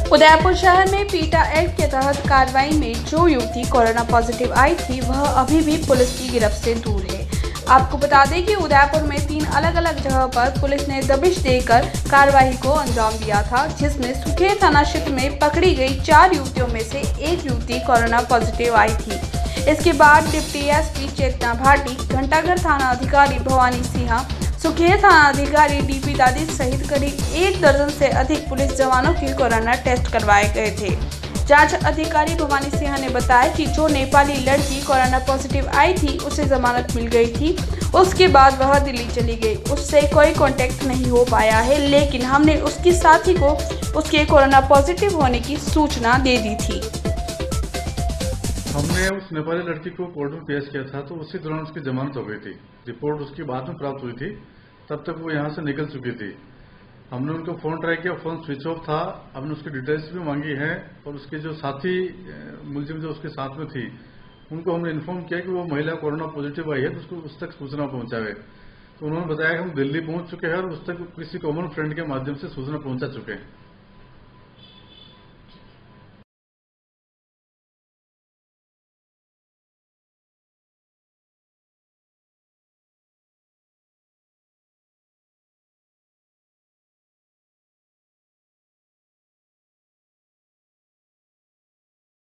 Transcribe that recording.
उदयपुर शहर में पीटा एक्ट के तहत कार्रवाई में जो युवती कोरोना पॉजिटिव आई थी वह अभी भी पुलिस की गिरफ्त से दूर है। आपको बता दें कि उदयपुर में 3 अलग अलग जगह पर पुलिस ने दबिश देकर कार्रवाई को अंजाम दिया था, जिसमें सुखेर थाना क्षेत्र में पकड़ी गई 4 युवतियों में से एक युवती कोरोना पॉजिटिव आई थी। इसके बाद डिप्टी एसपी चेतना भाटी, घंटाघर थाना अधिकारी भवानी सिंह, सुखेर थाना अधिकारी डीपी दादी सहित करीब 1 दर्जन से अधिक पुलिस जवानों के कोरोना टेस्ट करवाए गए थे। जांच अधिकारी भवानी सिंह ने बताया कि जो नेपाली लड़की कोरोना पॉजिटिव आई थी उसे जमानत मिल गई थी। उसके बाद वह दिल्ली चली गई, उससे कोई कांटेक्ट नहीं हो पाया है, लेकिन हमने उसकी साथी को उसके कोरोना पॉजिटिव होने की सूचना दे दी थी। हमने उस नेपाली लड़की को कोर्ट में पेश किया था, तो उसी दौरान उसकी जमानत हो गई थी। रिपोर्ट उसकी बाद में प्राप्त हुई थी, तब तक वो यहाँ से निकल चुकी थी। हमने उनको फोन ट्राई किया, फोन स्विच ऑफ था। हमने उसकी डिटेल्स भी मांगी है और उसके जो साथी मुलजिम जो उसके साथ में थी उनको हमने इन्फॉर्म किया कि वो महिला कोरोना पॉजिटिव आई है, तो उसको उस तक सूचना पहुंचावे। तो उन्होंने बताया कि हम दिल्ली पहुंच चुके हैं और उस तक किसी कॉमन फ्रेंड के माध्यम से सूचना पहुंचा चुके हैं।